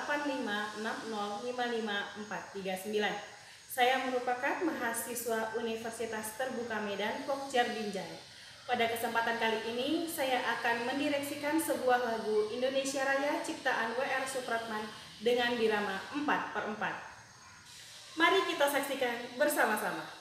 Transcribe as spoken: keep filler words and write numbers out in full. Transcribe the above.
delapan lima enam nol lima lima empat tiga sembilan. Saya merupakan mahasiswa Universitas Terbuka Medan, Pokjar Binjai. Pada kesempatan kali ini, saya akan mendireksikan sebuah lagu Indonesia Raya ciptaan W R Supratman dengan birama empat per empat. Mari kita saksikan bersama-sama.